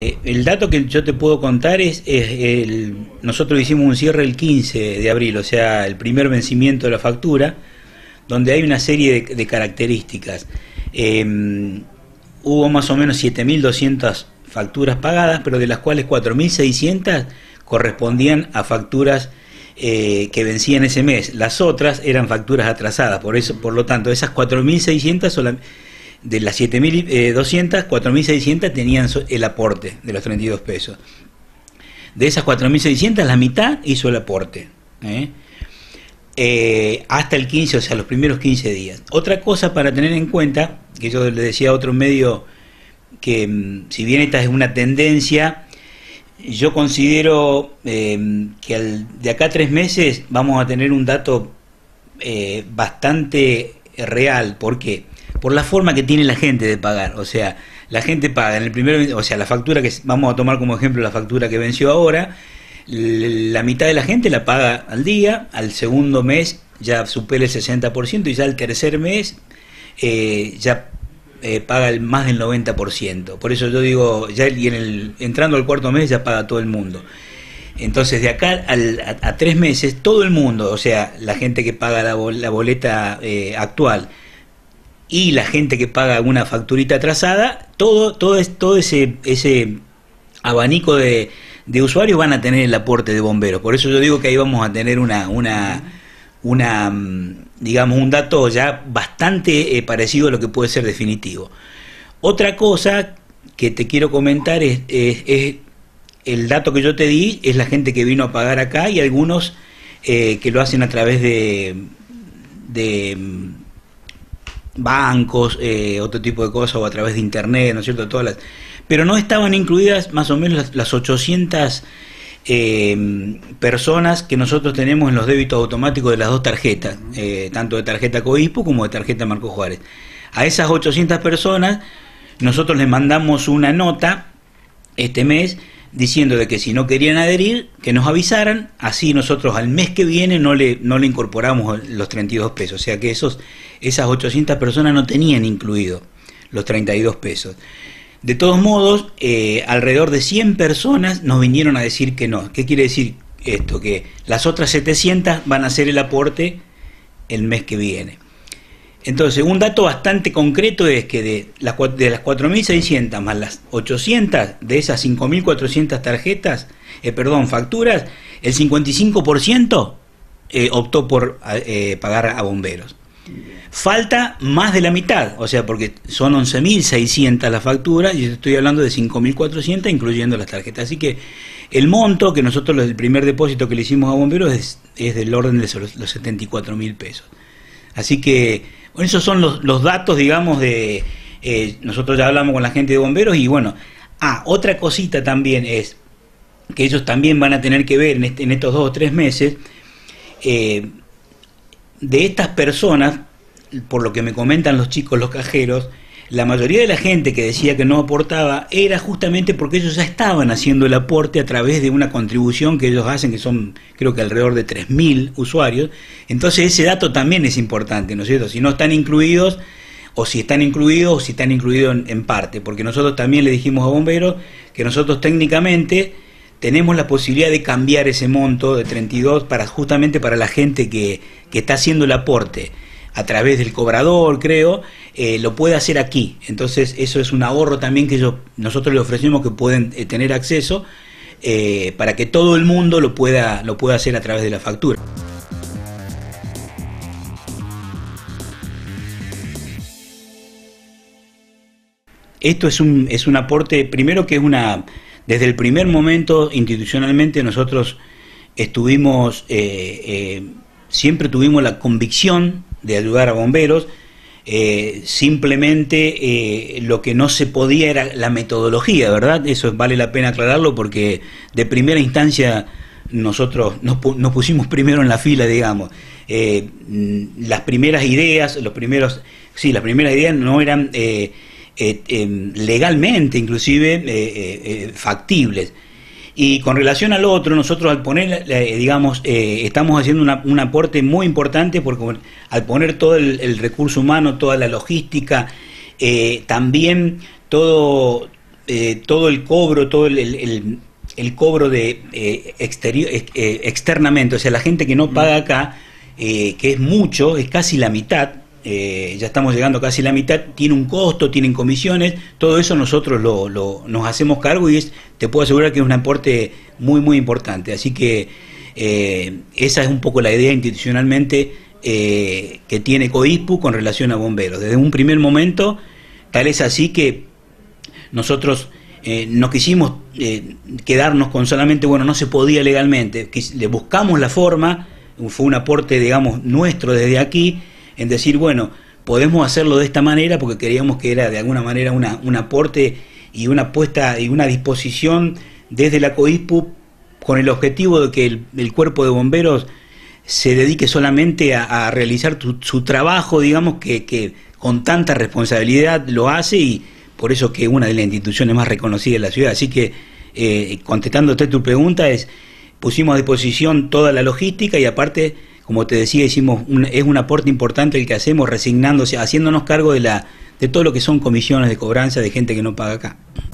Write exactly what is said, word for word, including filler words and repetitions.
Eh, El dato que yo te puedo contar es, es el, nosotros hicimos un cierre el quince de abril, o sea, el primer vencimiento de la factura, donde hay una serie de, de características. Eh, hubo más o menos siete mil doscientas facturas pagadas, pero de las cuales cuatro mil seiscientas correspondían a facturas eh, que vencían ese mes. Las otras eran facturas atrasadas, por eso, por lo tanto, esas cuatro mil seiscientas solamente... De las siete mil doscientas, cuatro mil seiscientas tenían el aporte de los treinta y dos pesos. De esas cuatro mil seiscientas, la mitad hizo el aporte. ¿eh? Eh, hasta el quince, o sea, los primeros quince días. Otra cosa para tener en cuenta, que yo le decía a otro medio, que si bien esta es una tendencia, yo considero eh, que al, de acá a tres meses vamos a tener un dato eh, bastante real. ¿Por qué? Por la forma que tiene la gente de pagar. O sea, la gente paga en el primer, o sea, la factura que vamos a tomar como ejemplo, la factura que venció ahora, la mitad de la gente la paga al día, al segundo mes ya supera el sesenta por ciento y ya al tercer mes eh, ya eh, paga el más del noventa por ciento. Por eso yo digo, ya y en el, entrando al cuarto mes ya paga todo el mundo. Entonces de acá al, a, a tres meses todo el mundo, o sea, la gente que paga la, la boleta eh, actual y la gente que paga una facturita atrasada, todo, todo, es, todo ese, ese abanico de, de usuarios van a tener el aporte de bomberos. Por eso yo digo que ahí vamos a tener una, una, una digamos, un dato ya bastante eh, parecido a lo que puede ser definitivo. Otra cosa que te quiero comentar es, es, es el dato que yo te di, es la gente que vino a pagar acá y algunos eh, que lo hacen a través de... de bancos, eh, otro tipo de cosas, o a través de internet, ¿no es cierto? Todas las, pero no estaban incluidas más o menos las, las ochocientas eh, personas que nosotros tenemos en los débitos automáticos de las dos tarjetas, eh, tanto de tarjeta Coispo como de tarjeta Marco Juárez. A esas ochocientas personas nosotros les mandamos una nota este mes diciendo de que si no querían adherir, que nos avisaran, así nosotros al mes que viene no le, no le incorporamos los treinta y dos pesos, o sea que esos, esas ochocientas personas no tenían incluido los treinta y dos pesos. De todos modos, eh, alrededor de cien personas nos vinieron a decir que no. ¿Qué quiere decir esto? Que las otras setecientas van a hacer el aporte el mes que viene. Entonces, un dato bastante concreto es que de las, de las cuatro mil seiscientas más las ochocientas, de esas cinco mil cuatrocientas tarjetas, eh, perdón, facturas, el cincuenta y cinco por ciento eh, optó por eh, pagar a bomberos. Falta más de la mitad, o sea, porque son once mil seiscientas las facturas y estoy hablando de cinco mil cuatrocientas incluyendo las tarjetas. Así que el monto que nosotros, el primer depósito que le hicimos a bomberos es, es del orden de los, los setenta y cuatro mil pesos. Así que, bueno, esos son los, los datos, digamos, de... Eh, nosotros ya hablamos con la gente de bomberos y bueno... Ah, otra cosita también es que ellos también van a tener que ver en, este, en estos dos o tres meses, eh, de estas personas, por lo que me comentan los chicos, los cajeros, la mayoría de la gente que decía que no aportaba era justamente porque ellos ya estaban haciendo el aporte a través de una contribución que ellos hacen, que son creo que alrededor de tres mil usuarios. Entonces ese dato también es importante, ¿no es cierto? Si no están incluidos, o si están incluidos, o si están incluidos en, en parte, porque nosotros también le dijimos a bomberos que nosotros técnicamente tenemos la posibilidad de cambiar ese monto de treinta y dos para justamente para la gente que, que está haciendo el aporte a través del cobrador, creo, eh, lo puede hacer aquí. Entonces eso es un ahorro también que ellos, nosotros le ofrecemos que pueden eh, tener acceso eh, para que todo el mundo lo pueda, lo pueda hacer a través de la factura. Esto es un, es un aporte, primero que es una, desde el primer momento institucionalmente nosotros estuvimos, eh, eh, siempre tuvimos la convicción de ayudar a bomberos, eh, simplemente eh, lo que no se podía era la metodología, ¿verdad? Eso vale la pena aclararlo porque de primera instancia nosotros nos, nos pusimos primero en la fila, digamos. Eh, las primeras ideas, los primeros, sí, las primeras ideas no eran eh, eh, eh, legalmente inclusive eh, eh, factibles. Y con relación al otro, nosotros al poner, eh, digamos, eh, estamos haciendo una, un aporte muy importante porque al poner todo el, el recurso humano, toda la logística, eh, también todo eh, todo el cobro, todo el, el, el, el cobro de eh, exterior, eh, externamente, o sea, la gente que no paga acá, eh, que es mucho, es casi la mitad, eh, ya estamos llegando casi a la mitad, tiene un costo, tienen comisiones, todo eso nosotros lo, lo, nos hacemos cargo y es, te puedo asegurar que es un aporte muy, muy importante. Así que eh, esa es un poco la idea institucionalmente eh, que tiene COISPU con relación a bomberos. Desde un primer momento, tal es así que nosotros eh, no quisimos eh, quedarnos con solamente, bueno, no se podía legalmente, que le buscamos la forma, fue un aporte, digamos, nuestro desde aquí, en decir, bueno, podemos hacerlo de esta manera porque queríamos que era de alguna manera una, un aporte y una puesta y una disposición desde la COISPU con el objetivo de que el, el cuerpo de bomberos se dedique solamente a, a realizar tu, su trabajo, digamos, que, que con tanta responsabilidad lo hace, y por eso que es una de las instituciones más reconocidas de la ciudad. Así que, eh, contestándote tu pregunta, es pusimos a disposición toda la logística y aparte, como te decía, hicimos un, es un aporte importante el que hacemos resignándose, haciéndonos cargo de la de todo lo que son comisiones de cobranza de gente que no paga acá.